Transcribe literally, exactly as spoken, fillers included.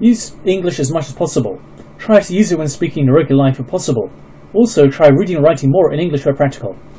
Use English as much as possible. Try to use it when speaking in regular life if possible. Also, try reading and writing more in English where practical.